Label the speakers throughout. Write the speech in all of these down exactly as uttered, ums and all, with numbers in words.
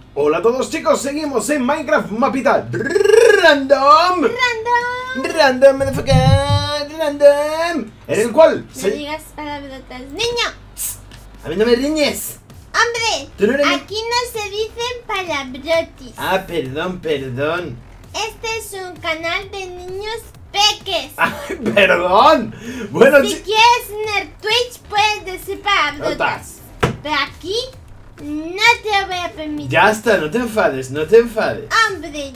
Speaker 1: Hola a todos, chicos, seguimos en Minecraft Mapita Random
Speaker 2: Random
Speaker 1: Random, motherfucker, Random. En el cual
Speaker 2: No
Speaker 1: se...
Speaker 2: digas palabrotas. ¡Niño!
Speaker 1: A mí no me riñes.
Speaker 2: ¡Hombre!
Speaker 1: ¿Tú no eres mi-
Speaker 2: Aquí no se dicen palabrotis.
Speaker 1: Ah, perdón, perdón.
Speaker 2: Este es un canal de niños peques.
Speaker 1: Ay, perdón. Bueno,
Speaker 2: Si
Speaker 1: chi-
Speaker 2: quieres tener Twitch, puedes decir palabrotas. Pero aquí no te lo voy a permitir.
Speaker 1: ya está, no te enfades, no te enfades.
Speaker 2: ¡Hombre!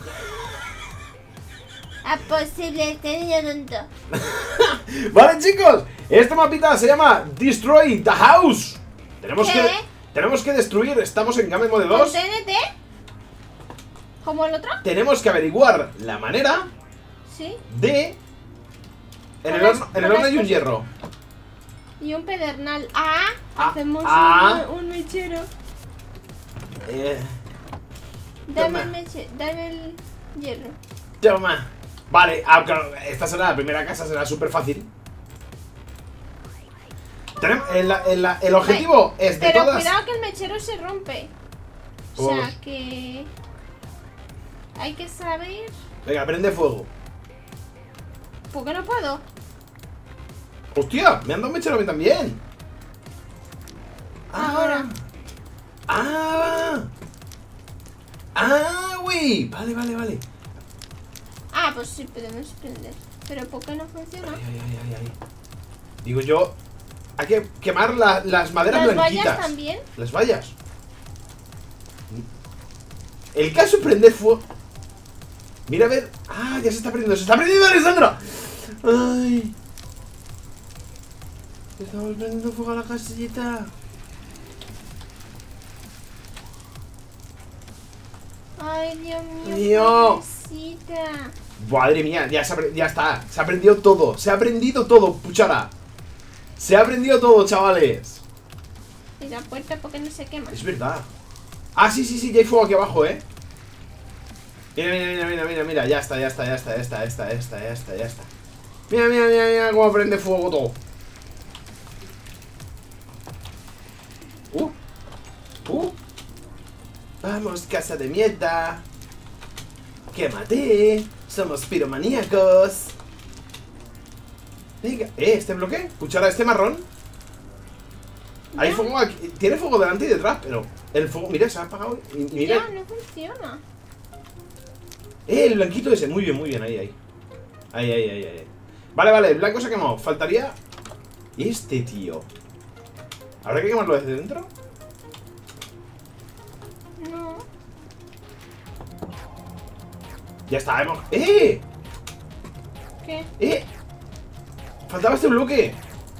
Speaker 2: A posible este niño tonto.
Speaker 1: Vale, chicos, esta mapita se llama Destroy the House. Tenemos
Speaker 2: ¿Qué?
Speaker 1: que tenemos que destruir, estamos en Game Mode
Speaker 2: ¿Con
Speaker 1: dos.
Speaker 2: T N T? ¿Como el otro?
Speaker 1: Tenemos que averiguar la manera
Speaker 2: Sí.
Speaker 1: de... En
Speaker 2: Con
Speaker 1: el
Speaker 2: las-
Speaker 1: horno, en el
Speaker 2: con
Speaker 1: horno
Speaker 2: las
Speaker 1: hay un
Speaker 2: cosas-
Speaker 1: hierro.
Speaker 2: Y un pedernal. Ah,
Speaker 1: Ah,
Speaker 2: hacemos
Speaker 1: ah.
Speaker 2: un, un mechero.
Speaker 1: Eh,
Speaker 2: Dame
Speaker 1: Toma.
Speaker 2: el meche, dame el hierro.
Speaker 1: toma. Vale, ah, claro, esta será la primera casa, será súper fácil. Tenemos, el, el- el objetivo es de
Speaker 2: Pero
Speaker 1: todas...
Speaker 2: cuidado que el mechero se rompe. O
Speaker 1: Pues-
Speaker 2: sea que hay que saber.
Speaker 1: Venga, prende fuego.
Speaker 2: ¿Por qué no puedo?
Speaker 1: Hostia, me han dado un mechero a mí también.
Speaker 2: Ahora.
Speaker 1: Ah. Ah, güey. Vale, vale, vale.
Speaker 2: Ah, pues sí podemos prender. Pero ¿por qué no funciona?
Speaker 1: Ay, ay, ay, ay, ay. Digo yo, hay que quemar la- las maderas
Speaker 2: ¿Las
Speaker 1: blanquitas.
Speaker 2: vallas también?
Speaker 1: Las vallas. El caso es prender fuego. Mira a ver. Ah, ya se está prendiendo. Se está prendiendo, Alessandra. Ay. Estamos prendiendo fuego a la casillita.
Speaker 2: Ay, Dios mío.
Speaker 1: Mío.
Speaker 2: Pobrecita.
Speaker 1: Madre mía, ya, se ha pre- ya está. Se ha prendido todo. Se ha prendido todo, puchara. Se ha prendido todo, chavales.
Speaker 2: ¿Y la puerta por qué no se quema?
Speaker 1: Es verdad. Ah, sí, sí, sí, ya hay fuego aquí abajo, ¿eh? Mira, mira, mira, mira, mira, mira. Ya está, ya está, ya está, ya está, ya está, ya está, ya está, ya está. Mira, mira, mira, mira cómo prende fuego todo. Uh. Uh. Vamos, casa de mierda. Quémate. Somos piromaníacos. Venga. Eh, este bloque. Cuchara, este marrón. Hay
Speaker 2: Ya.
Speaker 1: fuego aquí. Tiene fuego delante y detrás, pero el fuego, mira, se ha apagado. Y, y mira.
Speaker 2: Ya, no funciona.
Speaker 1: Eh, el blanquito ese. Muy bien, muy bien. Ahí, ahí. Ahí, ahí, ahí, ahí. Vale, vale. El blanco se ha quemado. Faltaría este tío. ¿Habrá que quemarlo desde dentro?
Speaker 2: No.
Speaker 1: Ya está, hemos... ¡Eh!
Speaker 2: ¿Qué?
Speaker 1: ¡Eh! Faltaba este bloque.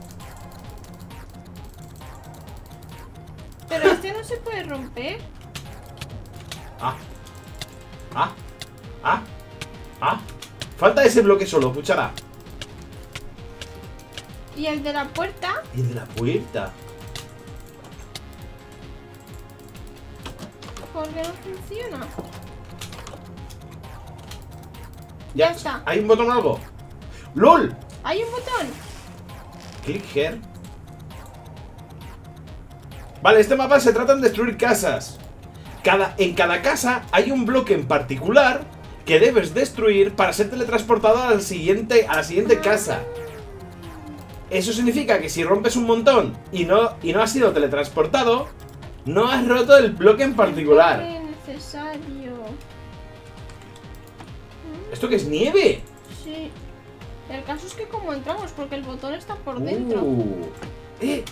Speaker 2: Pero este no se puede romper.
Speaker 1: Ah. Ah. Ah. Ah. Falta ese bloque solo, cuchara.
Speaker 2: ¿Y el de la puerta?
Speaker 1: Y el de la puerta.
Speaker 2: ¿Por qué no funciona?
Speaker 1: Ya,
Speaker 2: Ya está.
Speaker 1: ¿Hay un botón o algo? ¡Lol!
Speaker 2: ¡Hay un botón!
Speaker 1: Click here. Vale, este mapa se trata de destruir casas. Cada, en cada casa hay un bloque en particular que debes destruir para ser teletransportado al siguiente, a la siguiente casa. Eso significa que si rompes un montón y no, y no has sido teletransportado, no has roto el bloque en particular.
Speaker 2: Es necesario.
Speaker 1: ¿Esto qué es? ¿Nieve?
Speaker 2: Sí. El caso es que como entramos, porque el botón está por dentro.
Speaker 1: Uh. Eh,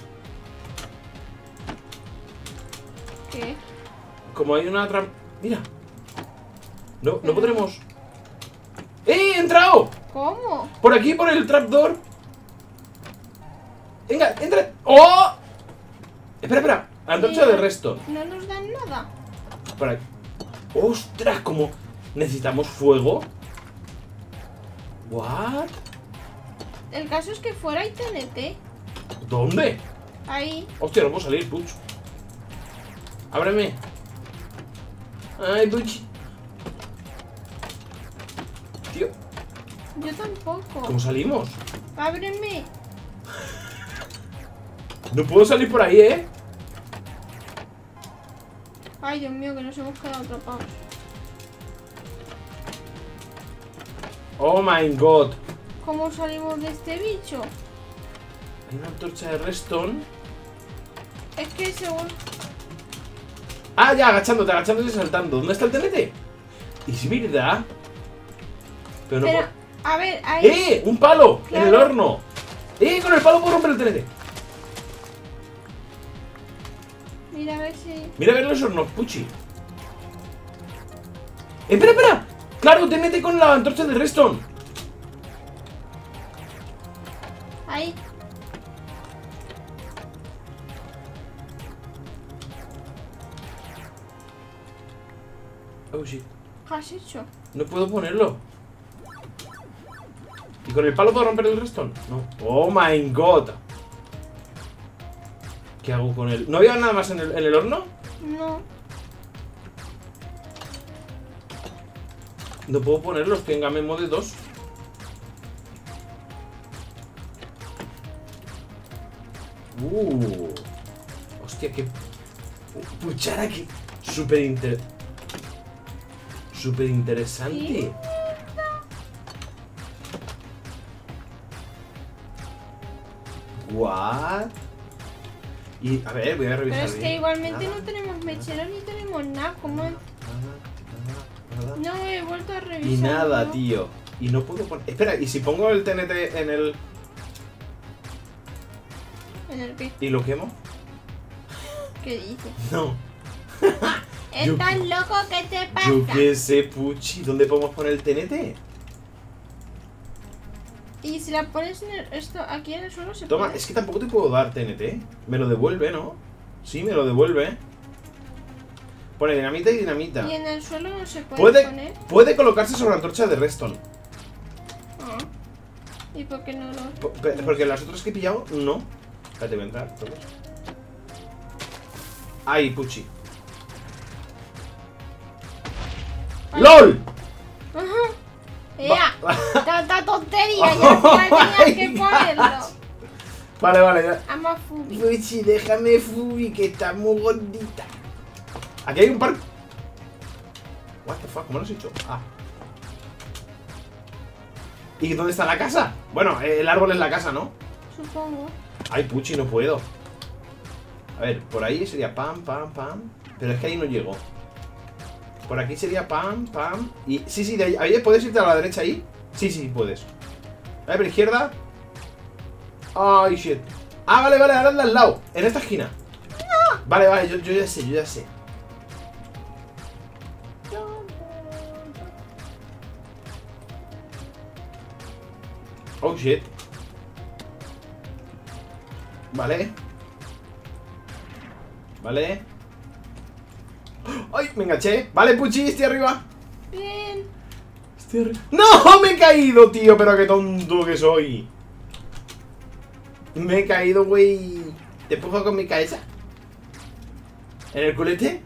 Speaker 2: ¿Qué?
Speaker 1: como hay una trampa... Mira. No, no podremos... ¡Eh, he entrado!
Speaker 2: ¿Cómo?
Speaker 1: Por aquí, por el trapdoor. Venga, entra. ¡Oh! Espera, espera. Antorcha de resto.
Speaker 2: No nos dan nada.
Speaker 1: Por aquí. ¡Ostras! ¿Cómo necesitamos fuego? ¿What?
Speaker 2: El caso es que fuera hay T N T.
Speaker 1: ¿Dónde?
Speaker 2: Ahí.
Speaker 1: Hostia, no puedo salir, Puch. Ábreme. Ay, Puch. Tío,
Speaker 2: Yo tampoco.
Speaker 1: ¿cómo salimos?
Speaker 2: Ábreme.
Speaker 1: No puedo salir por ahí, ¿eh?
Speaker 2: Ay, Dios mío, que nos hemos quedado atrapados.
Speaker 1: Oh my god.
Speaker 2: ¿Cómo salimos de este bicho?
Speaker 1: Hay una antorcha de redstone.
Speaker 2: Es que según...
Speaker 1: Ah, ya, agachándote, agachándote y saltando. ¿Dónde está el T N T? Es verdad. Pero no
Speaker 2: Pero,
Speaker 1: puedo...
Speaker 2: a ver, ahí...
Speaker 1: ¡Eh! ¡Un palo!
Speaker 2: Claro.
Speaker 1: En el horno. ¡Eh! Con el palo puedo romper el T N T.
Speaker 2: Mira a ver si...
Speaker 1: Mira a ver los hornos, Puchi. ¡Espera, espera! ¡Claro! T N T con la antorcha de redstone.
Speaker 2: Ahí.
Speaker 1: Oh, shit.
Speaker 2: ¿Qué has hecho?
Speaker 1: No puedo ponerlo. ¿Y con el palo puedo romper el redstone? No. ¡Oh my god! ¿Qué hago con él? ¿No había nada más en el, en el horno?
Speaker 2: No.
Speaker 1: No puedo ponerlo, estoy en game mode dos. Uh. Hostia, qué... Puchara, que... Súper inter... Súper interesante. What? Y, a ver, voy a revisar.
Speaker 2: Pero es que
Speaker 1: bien.
Speaker 2: igualmente
Speaker 1: Nada,
Speaker 2: no tenemos mechero ni tenemos nada. ¿Cómo?
Speaker 1: nada, nada, nada.
Speaker 2: No he vuelto a revisar.
Speaker 1: Y nada,
Speaker 2: ¿no?
Speaker 1: tío. Y no puedo poner... Espera, ¿y si pongo el T N T en el...
Speaker 2: ¿En el qué?
Speaker 1: y lo quemo?
Speaker 2: ¿Qué dices?
Speaker 1: No. Yo
Speaker 2: ¿Estás
Speaker 1: qué-
Speaker 2: loco? ¿Qué te pasa?
Speaker 1: Yo qué sé, Puchi. ¿Dónde podemos poner el T N T?
Speaker 2: Y si la pones en el, esto aquí en el suelo se
Speaker 1: Toma,
Speaker 2: puede.
Speaker 1: es que tampoco te puedo dar T N T. Me lo devuelve, ¿no? Sí, me lo devuelve. Pone dinamita y dinamita.
Speaker 2: Y en el suelo no se puede,
Speaker 1: Puede,
Speaker 2: poner.
Speaker 1: puede colocarse sobre la antorcha de redstone.
Speaker 2: Ah. ¿Y por qué no lo...?
Speaker 1: Po- pe- Porque las otras que he pillado, no. Espérate, voy a entrar. todos. Ahí, Puchi.
Speaker 2: Vale.
Speaker 1: ¡LOL!
Speaker 2: Ajá. ¡Ea!
Speaker 1: Va-
Speaker 2: ¡Tanta tontería! Ya al final tenías que ponerlo.
Speaker 1: Vale, vale, ya.
Speaker 2: Ama Fubi.
Speaker 1: Puchi, déjame Fubi, que está muy gordita. Aquí hay un par... What the fuck, ¿cómo lo has hecho? Ah. ¿Y dónde está la casa? Bueno, el árbol es la casa, ¿no?
Speaker 2: Supongo.
Speaker 1: Ay, Puchi, no puedo. A ver, por ahí sería pam, pam, pam. Pero es que ahí no llego. Por aquí sería pam, pam. Y sí, sí, de ahí, ahí puedes irte a la derecha ahí. Sí, sí, puedes. A ver, izquierda. Ay, shit. Ah, vale, vale, ahora anda al lado. En esta esquina. Vale, vale, yo, yo ya sé, yo ya sé. Oh, shit. Vale. Vale. ¡Ay! Me enganché. Vale, Puchi, estoy arriba.
Speaker 2: Bien.
Speaker 1: Estoy arriba. ¡No! Me he caído, tío. Pero qué tonto que soy. Me he caído, güey. ¿Te empujo con mi cabeza? ¿En el culete?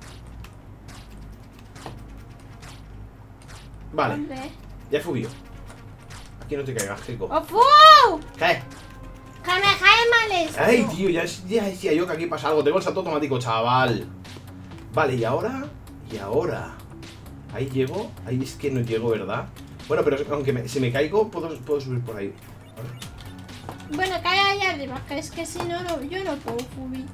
Speaker 1: Vale.
Speaker 2: ¿Dónde?
Speaker 1: Ya fui. Aquí no te caigas, Gecko.
Speaker 2: ¡Oh, fu!
Speaker 1: Cae.
Speaker 2: ¡Que me cae mal esto!
Speaker 1: Ay, tío, ya, ya decía yo que aquí pasa algo. Tengo el salto automático, chaval. Vale, y ahora... Y ahora... Ahí llego. Ahí es que no llego, ¿verdad? Bueno, pero aunque me, si me caigo, puedo, puedo subir por ahí. ¿Vale?
Speaker 2: Bueno, cae ahí arriba, que es que si no, no yo no puedo subir.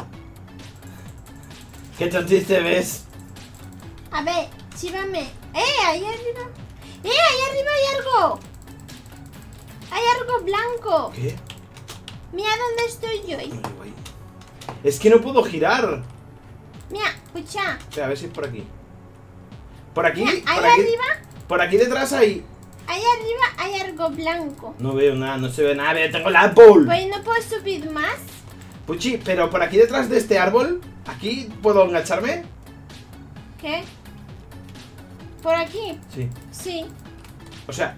Speaker 1: ¿Qué tontiste ves?
Speaker 2: A ver, chívame. ¡Eh! Ahí arriba. ¡Eh! Ahí arriba hay algo. Hay algo blanco.
Speaker 1: ¿Qué?
Speaker 2: Mira dónde estoy yo.
Speaker 1: No llego ahí. Es que no puedo girar.
Speaker 2: Mira, escucha.
Speaker 1: Espera, a ver si es por aquí. Por aquí,
Speaker 2: Mira, ahí
Speaker 1: por aquí.
Speaker 2: arriba,
Speaker 1: Por aquí detrás hay...
Speaker 2: ahí arriba hay algo blanco.
Speaker 1: No veo nada, no se ve nada. Pero tengo la Apple.
Speaker 2: Pues no puedo subir más.
Speaker 1: Puchi, pero por aquí detrás de este árbol, ¿aquí puedo engancharme?
Speaker 2: ¿Qué? ¿Por aquí?
Speaker 1: Sí.
Speaker 2: Sí.
Speaker 1: O sea,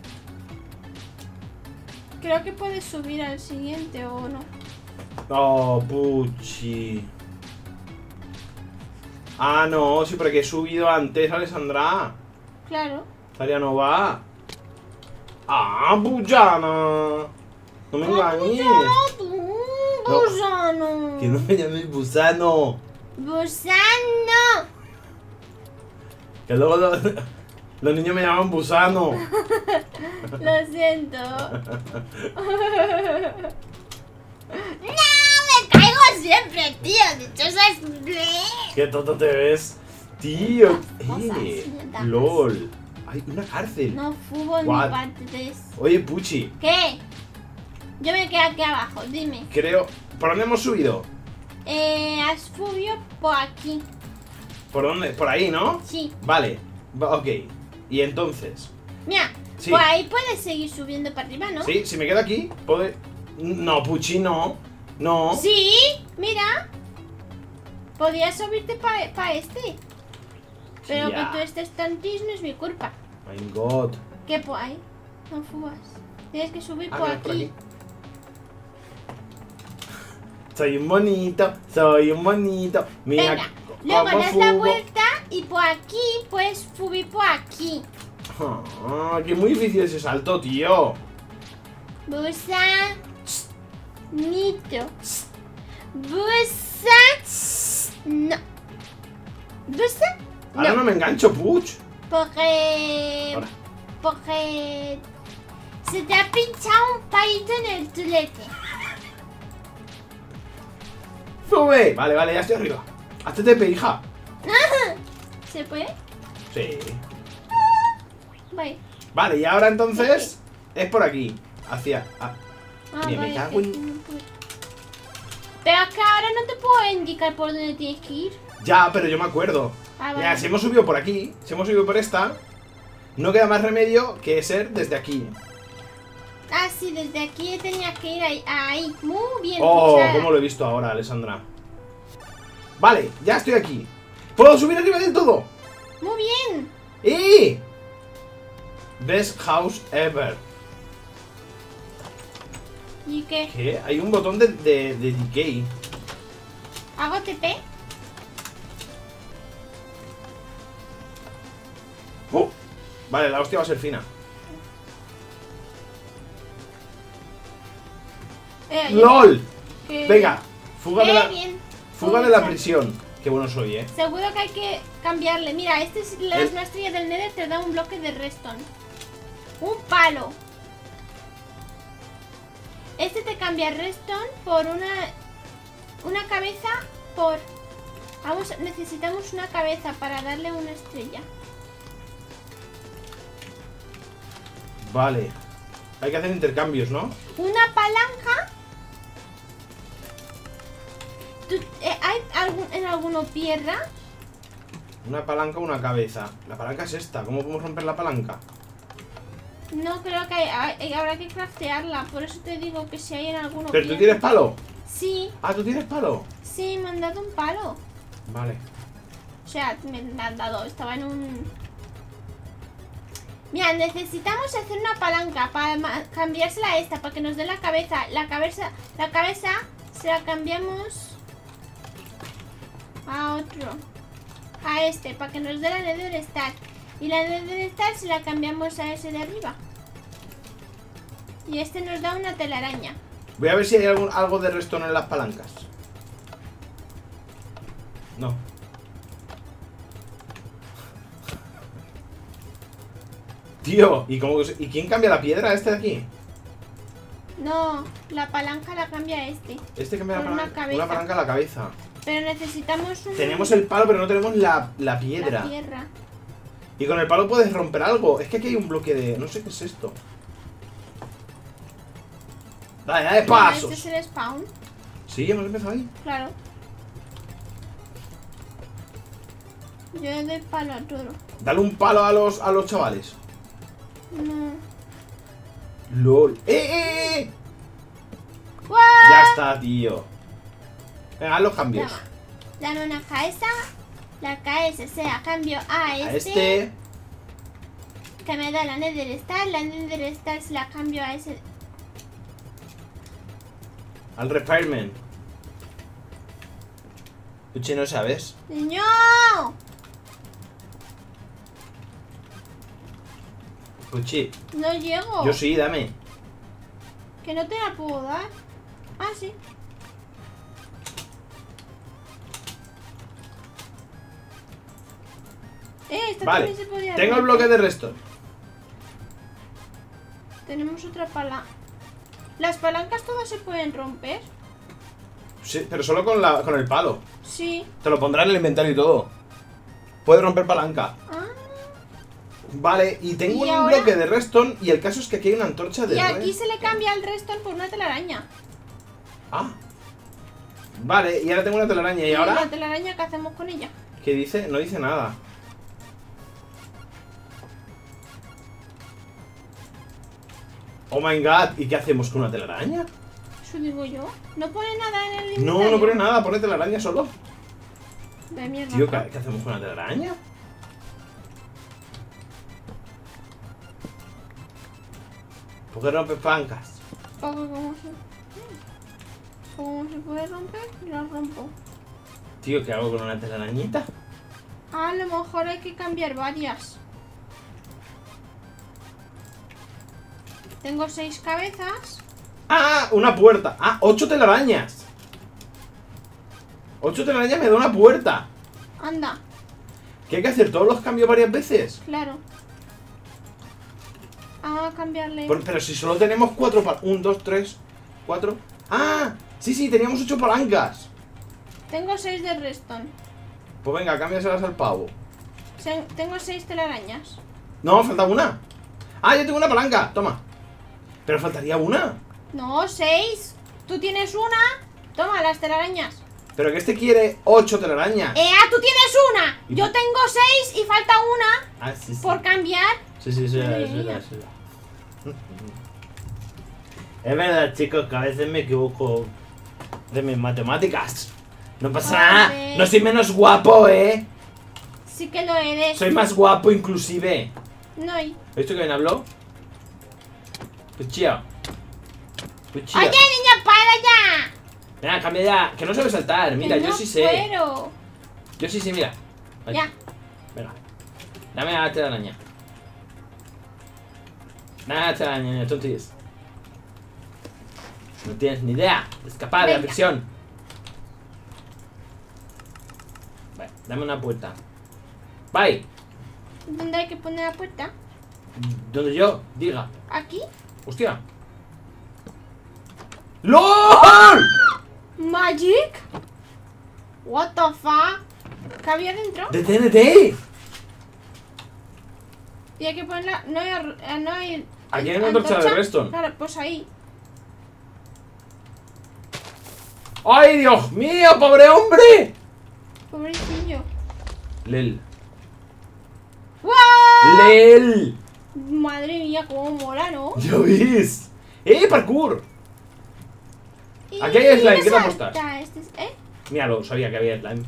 Speaker 2: Creo que puedes subir al siguiente o no.
Speaker 1: oh, Puchi. Ah, no, sí, porque he subido antes, Alessandra.
Speaker 2: Claro.
Speaker 1: Talia no va. Ah, Bujana. No me engañes.
Speaker 2: ¡Ah, tú! ¡Gusano!
Speaker 1: Que no me llames Busano.
Speaker 2: Busano.
Speaker 1: Que luego lo- los niños me llaman Busano.
Speaker 2: Lo siento. No, me caigo siempre, tío. Dichosa es...
Speaker 1: Qué tonto te ves. Tío.
Speaker 2: Cosas,
Speaker 1: Eh,
Speaker 2: mierdas.
Speaker 1: LOL. Hay una cárcel.
Speaker 2: No fubo ni
Speaker 1: What?
Speaker 2: parte de eso.
Speaker 1: Oye, Puchi.
Speaker 2: ¿Qué? Yo me quedo aquí abajo, dime.
Speaker 1: Creo... ¿Por dónde hemos subido?
Speaker 2: Eh, has subido por aquí.
Speaker 1: ¿Por dónde? Por ahí, ¿no?
Speaker 2: Sí.
Speaker 1: Vale. Va- ok. Y entonces...
Speaker 2: Mira,
Speaker 1: Sí.
Speaker 2: por ahí puedes seguir subiendo para arriba, ¿no?
Speaker 1: Sí, si me quedo aquí, puedo... No, Puchi, no. No.
Speaker 2: Sí, mira. Podías subirte para este. Pero
Speaker 1: Ya.
Speaker 2: que tú estés tan triste no es mi culpa.
Speaker 1: My God.
Speaker 2: ¿Qué por ahí? No fubas. Tienes que subir
Speaker 1: Ah,
Speaker 2: por,
Speaker 1: mira,
Speaker 2: aquí.
Speaker 1: por aquí. Soy un bonito, soy un bonito. Mira
Speaker 2: Venga, luego
Speaker 1: cómo
Speaker 2: das la
Speaker 1: fugo.
Speaker 2: vuelta y por aquí puedes subir por aquí.
Speaker 1: Ah, que muy difícil ese salto, tío.
Speaker 2: Busa. Nito. Busa. No. Busa.
Speaker 1: Ahora no,
Speaker 2: No.
Speaker 1: me engancho, Puch.
Speaker 2: Porque.
Speaker 1: Ahora.
Speaker 2: Porque. Se te ha pinchado un palito en el tulete.
Speaker 1: ¡Sube! Vale, vale, ya estoy arriba. Hazte T P, hija.
Speaker 2: ¿Se puede?
Speaker 1: Sí.
Speaker 2: Vale.
Speaker 1: Vale, y ahora entonces es por aquí. Hacia... ah,
Speaker 2: Ah,
Speaker 1: Mira, me
Speaker 2: vale,
Speaker 1: cago
Speaker 2: que
Speaker 1: en-
Speaker 2: aquí no puedo. Pero es que ahora no te puedo indicar por dónde tienes que ir.
Speaker 1: Ya, pero yo me acuerdo.
Speaker 2: Ah,
Speaker 1: Ya,
Speaker 2: vale.
Speaker 1: si hemos subido por aquí, si hemos subido por esta, no queda más remedio que ser desde aquí.
Speaker 2: Ah, sí, desde aquí tenías que ir ahí. ahí. Muy bien.
Speaker 1: Oh,
Speaker 2: Puchara.
Speaker 1: cómo lo he visto ahora, Alessandra. Vale, ya estoy aquí. ¿Puedo subir arriba del todo?
Speaker 2: Muy bien.
Speaker 1: ¡Y! Best house ever.
Speaker 2: ¿Y qué?
Speaker 1: ¿Qué? Hay un botón de, de, de decay.
Speaker 2: ¿Hago T P?
Speaker 1: Oh, vale, la hostia va a ser fina.
Speaker 2: Eh, yo-
Speaker 1: ¡LOL!
Speaker 2: que-
Speaker 1: Venga, fuga de
Speaker 2: Eh,
Speaker 1: la,
Speaker 2: bien.
Speaker 1: fuga de la
Speaker 2: Pucha.
Speaker 1: prisión. Qué bueno soy, eh.
Speaker 2: Seguro que hay que cambiarle. Mira, este es la
Speaker 1: El-
Speaker 2: misma estrella del Nether, te da un bloque de redstone. Un palo. Este te cambia redstone por una una cabeza por... Vamos, necesitamos una cabeza para darle una estrella.
Speaker 1: Vale. Hay que hacer intercambios, ¿no?
Speaker 2: Una palanca. ¿Tú- eh, ¿Hay algún, en alguno piedra?
Speaker 1: Una palanca, una cabeza. La palanca es esta. ¿Cómo podemos romper la palanca?
Speaker 2: No creo que hay, hay- habrá que craftearla. Por eso te digo que si hay en alguno
Speaker 1: ¿Pero tú
Speaker 2: piedra.
Speaker 1: tienes palo?
Speaker 2: Sí,
Speaker 1: Ah, ¿tú tienes palo?
Speaker 2: sí, me han dado un palo.
Speaker 1: Vale.
Speaker 2: O sea, me han dado, estaba en un... Mira, necesitamos hacer una palanca para ma- cambiársela a esta, para que nos dé la cabeza. La cabeza, la cabeza se la cambiamos a otro. A este, para que nos dé la Nether Star. Y la Nether Star se la cambiamos a ese de arriba. Y este nos da una telaraña.
Speaker 1: Voy a ver si hay algún, algo de redstone en las palancas. No. Tío, ¿y, cómo, que se- ¿y quién cambia la piedra? ¿Este de aquí?
Speaker 2: No, la palanca la cambia a este.
Speaker 1: Este cambia la
Speaker 2: Con una
Speaker 1: palanca.
Speaker 2: cabeza.
Speaker 1: Una palanca a la cabeza.
Speaker 2: Pero necesitamos un...
Speaker 1: Tenemos el palo, pero no tenemos la, la piedra.
Speaker 2: La tierra.
Speaker 1: Y con el palo puedes romper algo. Es que aquí hay un bloque de... No sé qué es esto. Dale, dale
Speaker 2: Bueno,
Speaker 1: pasos.
Speaker 2: este es el spawn,
Speaker 1: Sí, hemos empezado ahí.
Speaker 2: claro. Yo le doy palo a todo.
Speaker 1: Dale un palo a los, a los chavales.
Speaker 2: No.
Speaker 1: LOL. ¡Eh, eh, eh!
Speaker 2: ¡Guau!
Speaker 1: Ya está, tío. Venga, haz los cambios.
Speaker 2: Toma. Dame una cabeza. La cabeza se la cambio a
Speaker 1: A
Speaker 2: este,
Speaker 1: este.
Speaker 2: que me da la Nether Star. La Nether Star se la cambio a ese.
Speaker 1: Al repairman. Puchi, ¿no sabes?
Speaker 2: ¡No!
Speaker 1: Puchi,
Speaker 2: No llego.
Speaker 1: yo sí, dame.
Speaker 2: Que no te la puedo dar. Ah, sí. Eh, esta
Speaker 1: Vale,
Speaker 2: también se podía
Speaker 1: tengo el
Speaker 2: romper.
Speaker 1: bloque de redstone.
Speaker 2: Tenemos otra palanca. ¿Las palancas todas se pueden romper?
Speaker 1: Sí, pero solo con, la, con el palo.
Speaker 2: Sí.
Speaker 1: Te lo pondrá en el inventario y todo. Puede romper palanca.
Speaker 2: Ah.
Speaker 1: Vale, y tengo
Speaker 2: ¿Y
Speaker 1: un
Speaker 2: ahora?
Speaker 1: bloque de redstone. Y el caso es que aquí hay una antorcha de
Speaker 2: Y aquí
Speaker 1: red.
Speaker 2: se le cambia el redstone por una telaraña.
Speaker 1: Ah. Vale, y ahora tengo una telaraña. ¿Y
Speaker 2: ¿Y
Speaker 1: ahora?
Speaker 2: la telaraña qué hacemos con ella?
Speaker 1: ¿Qué dice? No dice nada. Oh my god, ¿y qué hacemos con una telaraña?
Speaker 2: Eso digo yo. No pone nada en el
Speaker 1: No,
Speaker 2: inventario.
Speaker 1: no pone nada, pone telaraña solo.
Speaker 2: De mierda.
Speaker 1: Tío, ¿qué, qué hacemos con una telaraña? ¿Por qué rompes pancas?
Speaker 2: Porque como se... Como se puede romper, la rompo.
Speaker 1: Tío, ¿qué hago con una telarañita?
Speaker 2: Ah, a lo mejor hay que cambiar varias. Tengo seis cabezas.
Speaker 1: ¡Ah! Una puerta. ¡Ah! Ocho telarañas. Ocho telarañas me da una puerta.
Speaker 2: Anda,
Speaker 1: ¿Qué hay que hacer? ¿Todos los cambios varias veces?
Speaker 2: claro. Ah, cambiarle.
Speaker 1: Por- pero si solo tenemos cuatro pa- Un, dos, tres, cuatro. ¡Ah! Sí, sí, teníamos ocho palancas.
Speaker 2: Tengo seis de redstone.
Speaker 1: Pues venga, cámbiaselas al pavo.
Speaker 2: Se- Tengo seis telarañas.
Speaker 1: No, falta una. Ah, yo tengo una palanca. Toma. Pero faltaría una.
Speaker 2: No, seis. Tú tienes una. Toma, las telarañas.
Speaker 1: Pero que este quiere ocho telarañas.
Speaker 2: ¡Eh, tú tienes una!
Speaker 1: ¿Y
Speaker 2: Yo
Speaker 1: tú?
Speaker 2: tengo seis y falta una
Speaker 1: Ah, sí, sí.
Speaker 2: por cambiar.
Speaker 1: Sí, sí, sí,
Speaker 2: Madre
Speaker 1: es
Speaker 2: mía.
Speaker 1: verdad, es verdad. Es verdad, chicos, que a veces me equivoco de mis matemáticas. No pasa nada.
Speaker 2: Joder.
Speaker 1: No soy menos guapo, ¿eh?
Speaker 2: Sí que lo eres.
Speaker 1: Soy más guapo, inclusive.
Speaker 2: No, y...
Speaker 1: ¿Has visto que bien habló? Puchillo. Puchillo.
Speaker 2: ¡Oye, niña, para ya!
Speaker 1: Venga, cambia ya. Que no sabe saltar. Mira,
Speaker 2: Que
Speaker 1: yo
Speaker 2: no
Speaker 1: sí sé.
Speaker 2: puedo.
Speaker 1: Yo sí sé, mira. Ahí.
Speaker 2: Ya.
Speaker 1: Venga. Dame la telaraña. Dame la telaraña, tontis. No tienes ni idea. Escapar de la
Speaker 2: Venga.
Speaker 1: prisión. Vale, dame una puerta. Bye.
Speaker 2: ¿Dónde hay que poner la puerta?
Speaker 1: Donde yo diga.
Speaker 2: ¿Aquí?
Speaker 1: Hostia. ¡LOL!
Speaker 2: ¿Magic? What the fuck? ¿Qué había dentro?
Speaker 1: ¡De T N T!
Speaker 2: Y hay que ponerla... No hay... eh, No hay
Speaker 1: Aquí hay una antorcha de redstone.
Speaker 2: Claro, pues ahí.
Speaker 1: ¡Ay, Dios mío, pobre hombre!
Speaker 2: Pobrecillo.
Speaker 1: Lel.
Speaker 2: ¡Wow!
Speaker 1: Lel.
Speaker 2: Madre mía, cómo mola, ¿no?
Speaker 1: ¿Ya ves? ¡Eh, parkour!
Speaker 2: Y
Speaker 1: Aquí hay slime,
Speaker 2: me
Speaker 1: ¿qué te
Speaker 2: salta
Speaker 1: apostas?
Speaker 2: este es- ¿Eh?
Speaker 1: Míralo, sabía que había slime.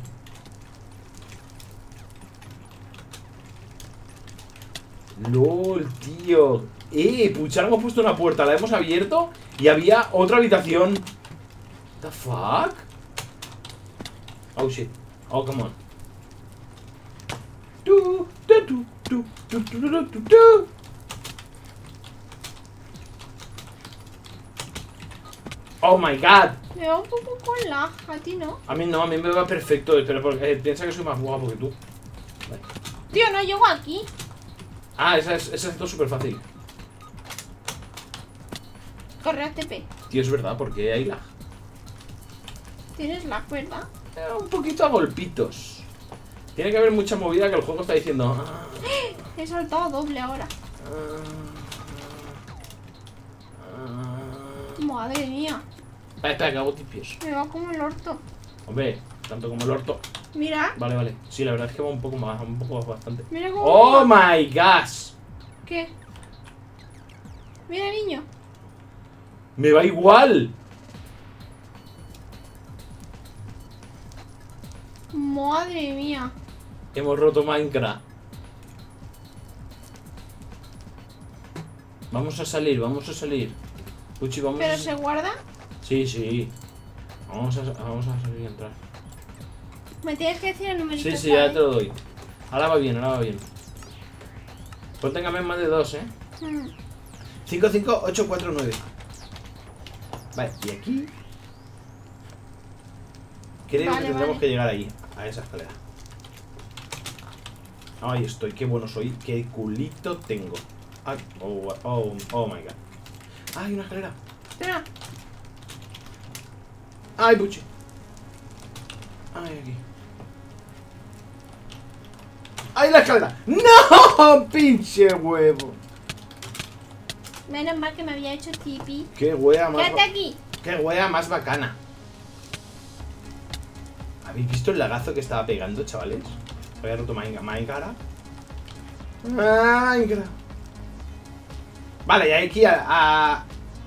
Speaker 1: LOL, tío. Eh, pucha, hemos puesto una puerta, la hemos abierto y había otra habitación. What the fuck? Oh shit. Oh, come on. Tu, tu, tu, tu, tu, tu, tu, tu, tu. Oh my god.
Speaker 2: Me va un poco con lag, a ti no.
Speaker 1: A mí no, a mí me va perfecto, pero porque, eh, piensa que soy más guapo que tú. Vale.
Speaker 2: Tío, no llego aquí.
Speaker 1: Ah, esa es, esa es todo súper fácil.
Speaker 2: Corre a T P.
Speaker 1: Tío, es verdad, porque hay lag.
Speaker 2: Tienes lag, ¿verdad?
Speaker 1: Eh, un poquito a golpitos. Tiene que haber mucha movida que el juego está diciendo. Ah,
Speaker 2: He saltado doble ahora.
Speaker 1: ah,
Speaker 2: Madre mía.
Speaker 1: Espera, espera, que hago tipios.
Speaker 2: Me va como el orto.
Speaker 1: Hombre, tanto como el orto.
Speaker 2: Mira.
Speaker 1: Vale, vale. Sí, la verdad es que va un poco más, un poco bastante.
Speaker 2: Mira cómo...
Speaker 1: ¡Oh my gosh!
Speaker 2: ¿Qué? Mira, niño.
Speaker 1: ¡Me va igual!
Speaker 2: Madre mía.
Speaker 1: Hemos roto Minecraft. Vamos a salir, vamos a salir. Puchi, vamos
Speaker 2: ¿Pero
Speaker 1: a...
Speaker 2: se guarda?
Speaker 1: Sí, sí. Vamos a, vamos a salir y entrar.
Speaker 2: Me tienes que decir el numerito.
Speaker 1: Sí, sí,
Speaker 2: ¿sabes?
Speaker 1: ya te lo doy. Ahora va bien, ahora va bien. Ponte en más de dos, ¿eh?
Speaker 2: Mm.
Speaker 1: cinco cinco ocho cuatro nueve. Vale, y aquí creo
Speaker 2: Vale,
Speaker 1: que tendremos
Speaker 2: vale.
Speaker 1: que llegar ahí, a esa escalera. Ahí estoy, qué bueno soy. Qué culito tengo. Ay, oh, oh, oh my god. Ay, una escalera.
Speaker 2: Espera.
Speaker 1: Ay, Puchi. Ay, aquí. ¡Ay, la escalera! ¡No! ¡Pinche huevo!
Speaker 2: Menos mal que me había hecho tipi.
Speaker 1: ¡Qué wea más...
Speaker 2: Quédate aquí.
Speaker 1: ¡Qué wea más bacana! ¿Habéis visto el lagazo que estaba pegando, chavales? Había roto Minecraft. Minecraft. Minecraft. Vale, y aquí a, a...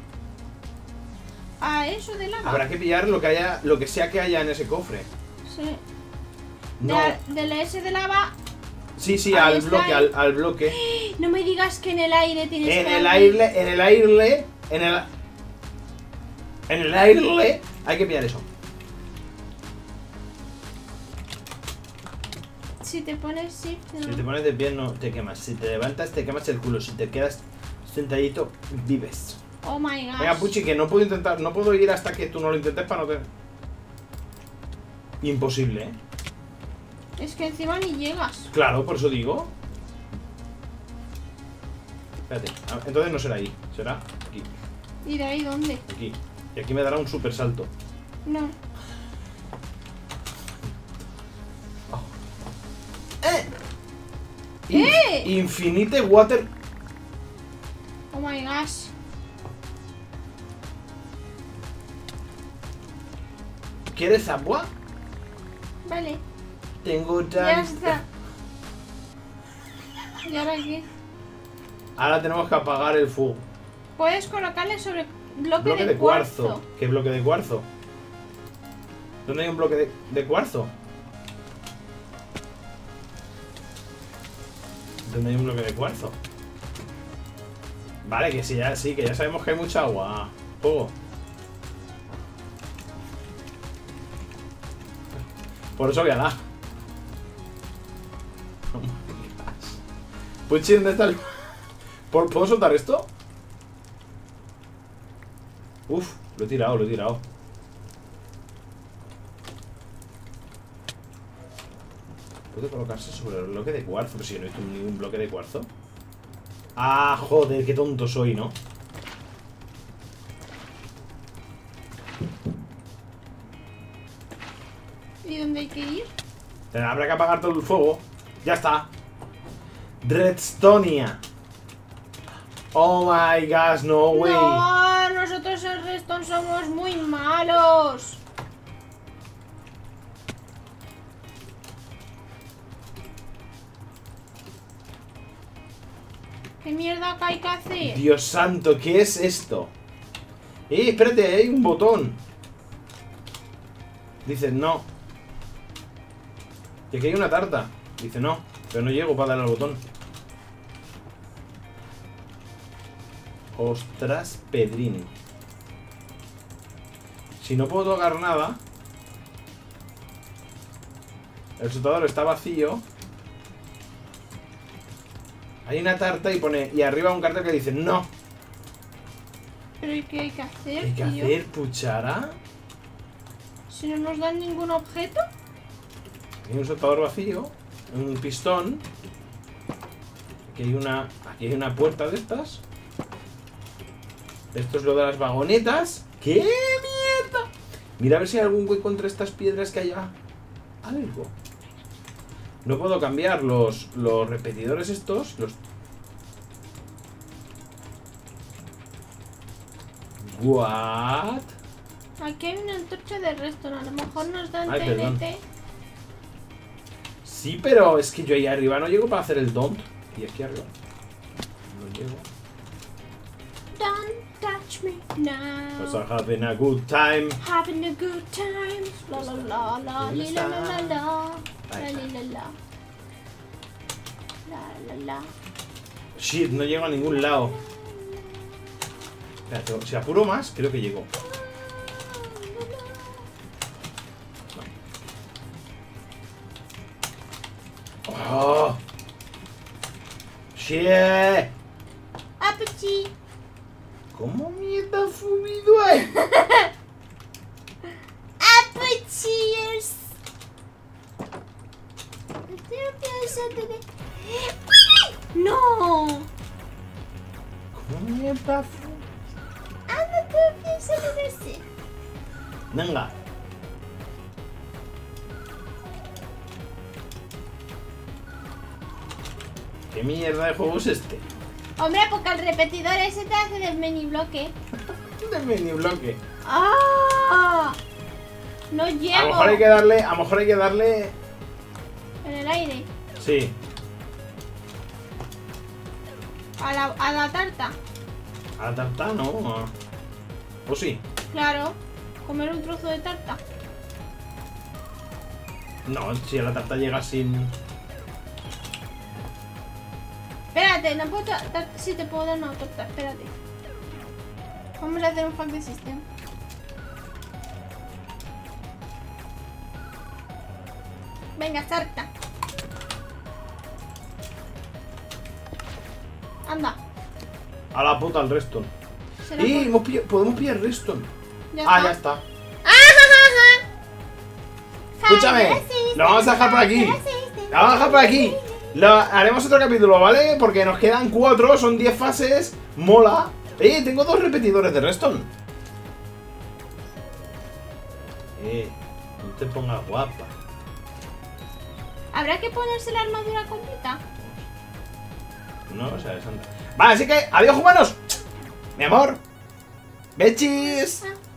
Speaker 2: Ah, eso de lava.
Speaker 1: Habrá que pillar lo que haya, lo que sea que haya en ese cofre.
Speaker 2: Sí.
Speaker 1: No.
Speaker 2: De, de la S de lava.
Speaker 1: Sí, sí,
Speaker 2: Ahí
Speaker 1: al
Speaker 2: está,
Speaker 1: bloque,
Speaker 2: ahí.
Speaker 1: al, al bloque.
Speaker 2: No me digas que en el aire tienes
Speaker 1: En
Speaker 2: que
Speaker 1: el
Speaker 2: abrir.
Speaker 1: aire, en el aire, en el... En el aire hay que pillar eso.
Speaker 2: Si te pones sí. No.
Speaker 1: Si te pones de pie no te quemas. Si te levantas te quemas el culo. Si te quedas sentadito, vives.
Speaker 2: Oh my god.
Speaker 1: Venga, Puchi, que no puedo intentar, no puedo ir hasta que tú no lo intentes para no te... Imposible, ¿eh?
Speaker 2: Es que encima ni llegas.
Speaker 1: Claro, por eso digo. Espérate, ah, entonces no será ahí, será aquí,
Speaker 2: ¿Y de ahí dónde?
Speaker 1: aquí. Y aquí me dará un super salto.
Speaker 2: No.
Speaker 1: ¡Eh!
Speaker 2: ¡Eh!
Speaker 1: Infinite Water.
Speaker 2: Oh my gosh.
Speaker 1: ¿Quieres agua?
Speaker 2: Vale.
Speaker 1: Tengo
Speaker 2: Ya
Speaker 1: tan...
Speaker 2: está. ¿Y ahora qué?
Speaker 1: Ahora tenemos que apagar el fuego.
Speaker 2: Puedes colocarle sobre bloque,
Speaker 1: Bloque
Speaker 2: de,
Speaker 1: de cuarzo.
Speaker 2: cuarzo.
Speaker 1: ¿Qué bloque de cuarzo? ¿Dónde hay un bloque de, de cuarzo? ¿Dónde hay un bloque de cuarzo? Vale, que sí, ya, sí, que ya sabemos que hay mucha agua. Fuego. Por eso voy a dar. Puchi, ¿dónde está el...? ¿Puedo soltar esto? Uf, lo he tirado, lo he tirado. ¿Puede colocarse sobre el bloque de cuarzo? Pero si yo no he visto ningún bloque de cuarzo. Ah, joder, qué tonto soy, ¿no?
Speaker 2: ¿Y dónde hay que ir?
Speaker 1: Habrá que apagar todo el fuego. Ya está. Redstonia. Oh my gosh, no way.
Speaker 2: No, nosotros en Redstone somos muy malos. ¿Qué mierda que hay que hacer?
Speaker 1: Dios santo, ¿qué es esto? Eh, espérate, hay un botón. Dice, no. Y aquí hay una tarta. Dice, no, pero no llego para darle al botón. Ostras, Pedrín. Si no puedo tocar nada. El soltador está vacío. Hay una tarta y pone... Y arriba un cartel que dice, no.
Speaker 2: ¿Pero y qué hay que hacer,
Speaker 1: Hay que
Speaker 2: tío?
Speaker 1: hacer puchara.
Speaker 2: Si no nos dan ningún objeto.
Speaker 1: Hay un soltador vacío. Un pistón. Aquí hay una... Aquí hay una puerta de estas. Esto es lo de las vagonetas. ¡Qué mierda! Mira a ver si hay algún hueco entre estas piedras que haya algo. No puedo cambiar los, los repetidores estos. Los... What?
Speaker 2: Aquí hay una antorcha de Redstone. A lo mejor nos dan
Speaker 1: Ay,
Speaker 2: T N
Speaker 1: perdón.
Speaker 2: T.
Speaker 1: Sí, pero es que yo ahí arriba no llego para hacer el don't. Y aquí arriba no llego.
Speaker 2: Don't touch me now.
Speaker 1: Cause I'm having a good time.
Speaker 2: Having a good time. La la la la li, la la la la. La li, la la. La la la.
Speaker 1: Shit, no llego a ningún lado. Espérate, si apuro más, creo que llego. Oh. Shit.
Speaker 2: Apuchi.
Speaker 1: ¿Cómo mierda ha subido ahí?
Speaker 2: Apuchiers. Yo pienso tener... ¡No!
Speaker 1: ¿Cómo mierda?
Speaker 2: Anda, tú pienso tener sí.
Speaker 1: Venga. ¿Qué mierda de juego es este?
Speaker 2: Hombre, porque el repetidor ese te hace del mini bloque.
Speaker 1: Del mini bloque.
Speaker 2: ¡Ah! No llego.
Speaker 1: A lo mejor hay que darle, a lo mejor hay que darle.
Speaker 2: En el aire.
Speaker 1: Sí.
Speaker 2: A la, a la tarta.
Speaker 1: A la tarta no. ¿O sí?
Speaker 2: Claro. Comer un trozo de tarta.
Speaker 1: No, si a la tarta llega sin.
Speaker 2: Espérate, no puedo... Sí, te puedo dar una torta, espérate. Vamos a hacer un fuck de system. Venga, tarta. Anda.
Speaker 1: A la puta al Reston.
Speaker 2: Será
Speaker 1: ¡Y!
Speaker 2: por-
Speaker 1: hemos pillado- podemos pillar Reston.
Speaker 2: Ya
Speaker 1: Ah,
Speaker 2: está.
Speaker 1: ya está.
Speaker 2: ¡Ah,
Speaker 1: Escúchame, lo vamos a dejar por aquí. Lo vamos a dejar por aquí. Lo, haremos otro capítulo, ¿vale? Porque nos quedan cuatro, son diez fases. Mola. Eh, tengo dos repetidores de Reston. Eh, no te pongas guapa.
Speaker 2: ¿Habrá que ponerse la armadura completa?
Speaker 1: No, o sea, es anda. Vale, así que, adiós, humanos. Mi amor. Bechis.
Speaker 2: Ah.